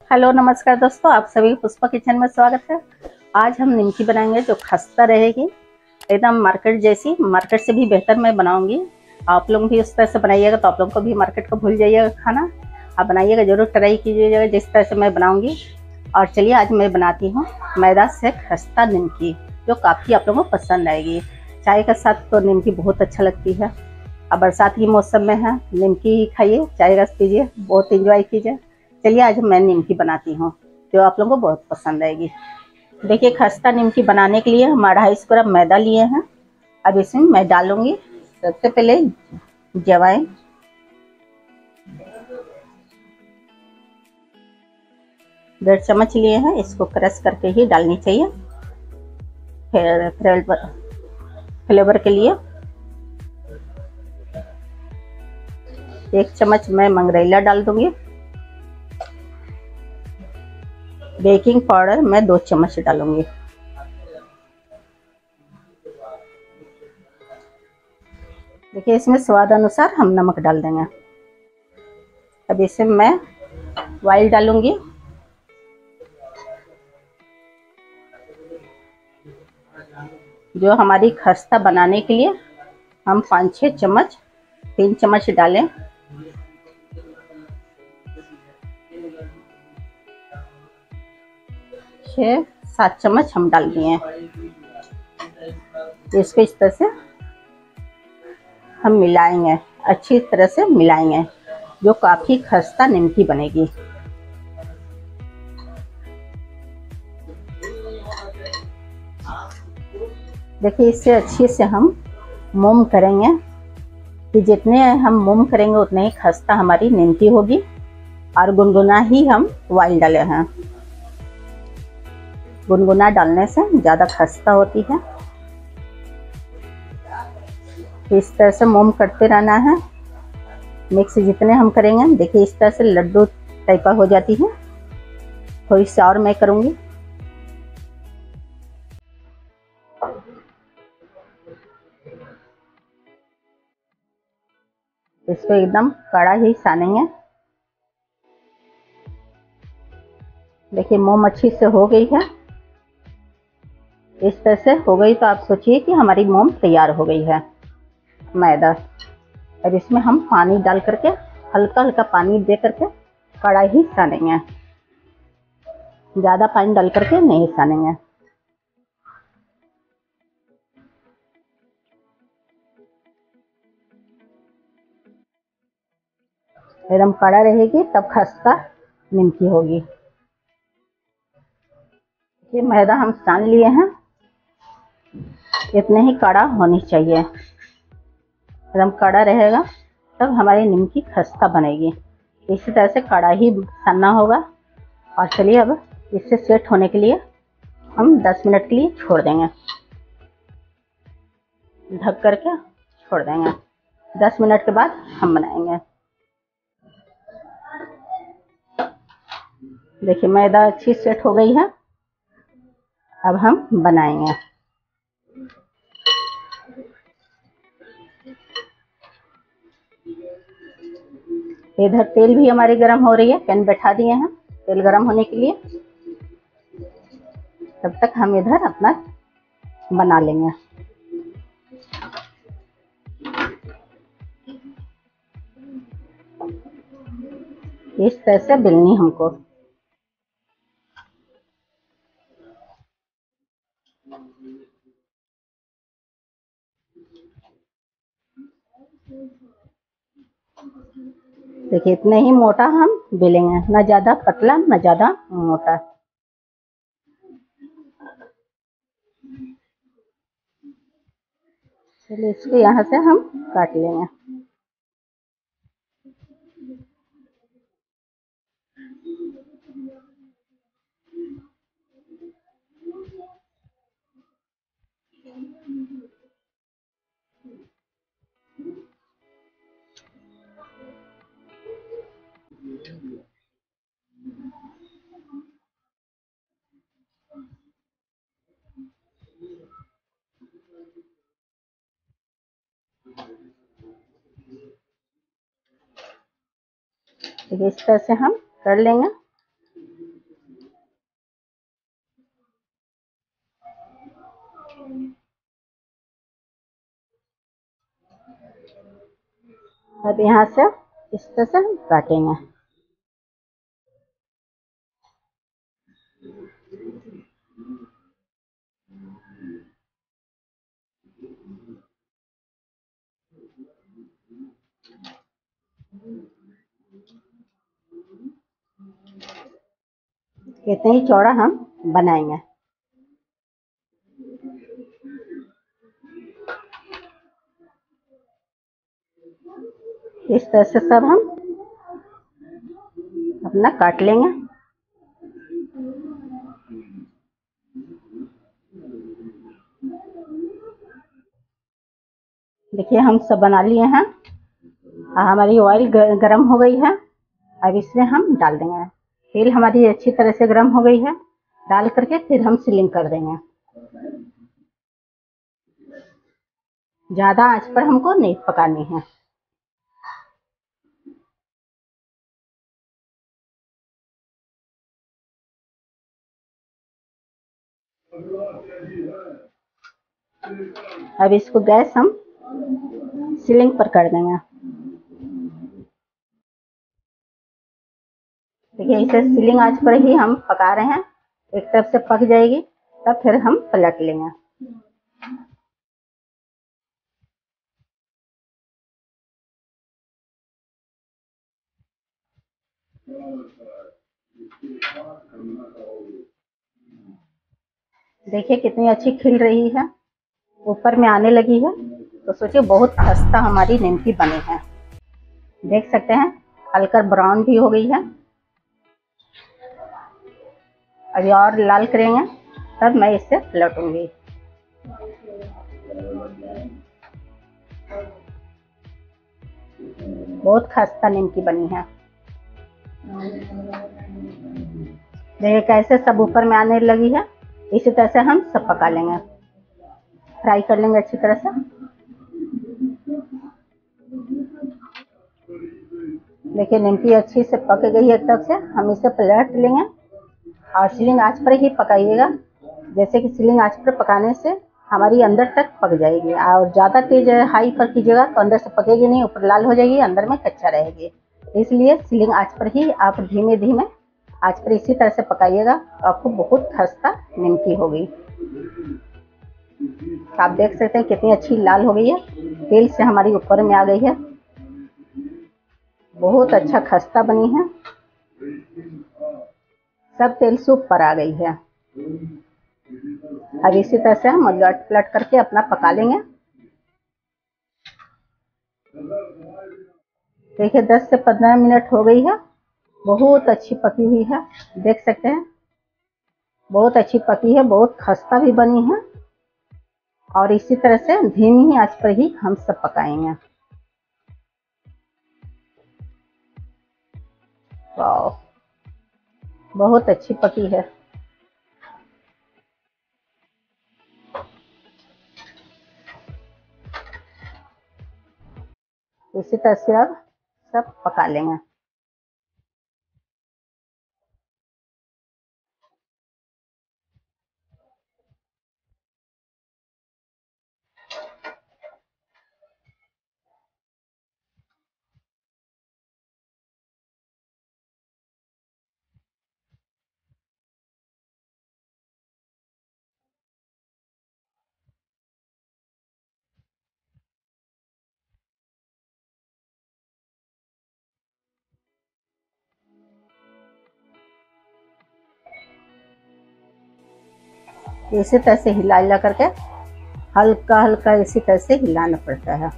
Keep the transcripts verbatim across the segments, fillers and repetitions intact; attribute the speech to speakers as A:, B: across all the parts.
A: Hello नमस्कार दोस्तों, आप सभी पुष्पा किचन में स्वागत है। आज हम निमकी बनाएंगे जो खस्ता रहेगी, एकदम मार्केट जैसी। मार्केट से भी बेहतर मैं बनाऊंगी। आप लोग भी उस तरह से बनाइएगा तो आप लोगों को भी मार्केट को भूल जाइएगा खाना। आप बनाइएगा, जरूर ट्राई कीजिएगा जिस तरह से मैं बनाऊंगी। और चलिए आज मैं बनाती हूँ मैदा से खस्ता निमकी, जो काफ़ी आप लोगों को पसंद आएगी। चाय के साथ तो निमकी बहुत अच्छा लगती है। अब बरसात की मौसम में है, निमकी ही खाइए, चाय रस पीजिए, बहुत इंजॉय कीजिए। चलिए आज मैं निमकी बनाती हूँ जो आप लोगों को बहुत पसंद आएगी। देखिए, खस्ता निमकी बनाने के लिए हम अढ़ाई सौ ग्राम मैदा लिए हैं। अब इसमें मैं डालूंगी सबसे पहले जवाइन, डेढ़ चम्मच लिए हैं, इसको क्रश करके ही डालनी चाहिए। फिर फ्लेवर फ्लेवर के लिए एक चम्मच मैं मंगरैला डाल दूंगी। बेकिंग पाउडर मैं दो चम्मच डालूंगी। देखिए, इसमें स्वाद अनुसार हम नमक डाल देंगे। अब इसमें मैं ऑयल डालूंगी। जो हमारी खस्ता बनाने के लिए हम पाँच छः चम्मच, तीन चम्मच डालें। छः सात चम्मच हम डाल दिए हैं। इसको इस तरह से हम मिलाएंगे, अच्छी तरह से मिलाएंगे, जो काफ़ी खस्ता निमकी बनेगी। देखिए, इससे अच्छे से हम मोम करेंगे कि जितने हम मोम करेंगे उतने ही खस्ता हमारी निमकी होगी। और गुनगुना ही हम ऑयल डाले हैं, गुनगुना डालने से ज़्यादा खस्ता होती है। इस तरह से मोम करते रहना है। मिक्स जितने हम करेंगे, देखिए इस तरह से लड्डू टाइप हो जाती है। थोड़ी सी और मैं करूँगी। इसको एकदम कड़ा ही सानेंगे। देखिए, मोम अच्छी से हो गई है। इस तरह से हो गई तो आप सोचिए कि हमारी मोम तैयार हो गई है मैदा। अब इसमें हम पानी डाल करके, हल्का हल्का पानी दे करके कड़ा ही सानेंगे, ज़्यादा पानी डाल करके नहीं सानेंगे। एकदम कड़ा रहेगी तब खस्ता निमकी होगी। ये मैदा हम सान लिए हैं, इतने ही कड़ा होनी चाहिए। एकदम कड़ा रहेगा तब हमारी निमकी खस्ता बनेगी। इसी तरह से कड़ा ही सानना होगा। और चलिए अब इससे सेट होने के लिए हम दस मिनट के लिए छोड़ देंगे, ढक करके छोड़ देंगे। दस मिनट के बाद हम बनाएंगे। देखिए, मैदा अच्छी सेट हो गई है। अब हम बनाएंगे। इधर तेल भी हमारी गर्म हो रही है, पैन बैठा दिए हैं तेल गर्म होने के लिए। तब तक हम इधर अपना बना लेंगे। इस तरह से बेलनी हमको। देखिए, इतने ही मोटा हम बेलेंगे, ना ज्यादा पतला ना ज्यादा मोटा। चलिए, इसको यहाँ से हम काट लेंगे। देखिए, इस तरह से हम कर लेंगे। अब यहाँ से इस तरह से हम काटेंगे। इतना ही चौड़ा हम बनाएंगे। इस तरह से सब हम अपना काट लेंगे। देखिए हम सब बना लिए हैं। हमारी ऑयल गरम हो गई है। अब इसमें हम डाल देंगे। तेल हमारी अच्छी तरह से गरम हो गई है। डाल करके फिर हम सीलिंग कर देंगे। ज्यादा आंच पर हमको नहीं पकानी है। अब इसको गैस हम सीलिंग पर कर देंगे। देखिए इसे सीलिंग आंच पर ही हम पका रहे हैं। एक तरफ से पक जाएगी तब फिर हम पलट लेंगे। देखिए कितनी अच्छी खिल रही है, ऊपर में आने लगी है। तो सोचिए बहुत खस्ता हमारी निमकी बनी है। देख सकते हैं हल्का ब्राउन भी हो गई है। अभी और लाल करेंगे तब मैं इसे पलटूंगी। बहुत खस्ता निमकी बनी है। देखिए कैसे सब ऊपर में आने लगी है। इसी तरह से हम सब पका लेंगे, फ्राई कर लेंगे अच्छी तरह से। देखिए निमकी अच्छी से पक गई है एक तरफ से। हम इसे पलट लेंगे और सीलिंग आंच पर ही पकाइएगा। जैसे कि सीलिंग आंच पर पकाने से हमारी अंदर तक पक जाएगी। और ज़्यादा तेज हाई पर कीजिएगा तो अंदर से पकेगी नहीं, ऊपर लाल हो जाएगी, अंदर में कच्चा रहेगी। इसलिए सीलिंग आंच पर ही आप धीमे धीमे आंच पर इसी तरह से पकाइएगा। आपको बहुत खस्ता निमकी होगी। आप देख सकते हैं कितनी अच्छी लाल हो गई है। तेल से हमारी ऊपर में आ गई है। बहुत अच्छा खस्ता बनी है। सब तेल से ऊपर आ गई है। अब इसी तरह से हम उलट पलट करके अपना पका लेंगे। देखिए दस से पंद्रह मिनट हो गई है। बहुत अच्छी पकी हुई है। देख सकते हैं बहुत अच्छी पकी है, बहुत खस्ता भी बनी है। और इसी तरह से धीमी ही आंच पर ही हम सब पकाएंगे। वाह बहुत अच्छी पकी है। इसी तरह से अब सब पका लेंगे। इसी तरह से हिला हिला करके हल्का हल्का इसी तरह से हिलाना पड़ता है।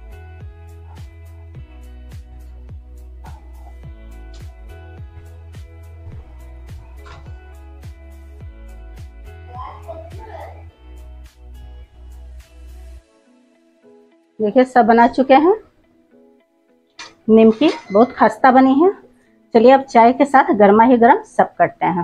A: देखिए सब बना चुके हैं। निमकी बहुत खस्ता बनी है। चलिए अब चाय के साथ गर्मा ही गर्म सब करते हैं।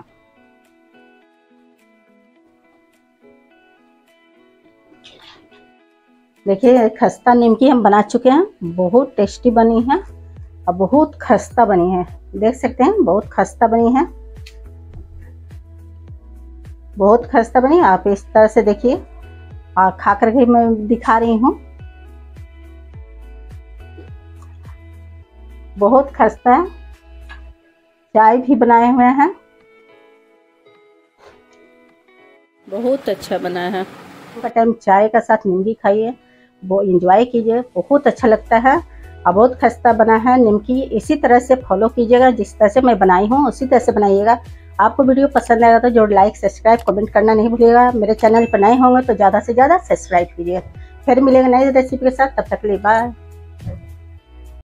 A: देखिए खस्ता निमकी हम बना चुके हैं। बहुत टेस्टी बनी है और बहुत खस्ता बनी है। देख सकते हैं बहुत खस्ता बनी है। बहुत खस्ता बनी। आप इस तरह से देखिए और खा करके मैं दिखा रही हूँ। बहुत खस्ता है। चाय भी बनाए हुए हैं, बहुत अच्छा बना है। का टाइम चाय का साथ निमकी खाइए, वो एंजॉय कीजिए, बहुत अच्छा लगता है। और बहुत खस्ता बना है निमकी। इसी तरह से फॉलो कीजिएगा, जिस तरह से मैं बनाई हूँ उसी तरह से बनाइएगा। आपको वीडियो पसंद आएगा तो जो लाइक सब्सक्राइब कमेंट करना नहीं भूलिएगा। मेरे चैनल पर नए होंगे तो ज़्यादा से ज़्यादा सब्सक्राइब कीजिए। फिर मिलेगा नई रेसिपी के साथ, तब तक के लिए बाय।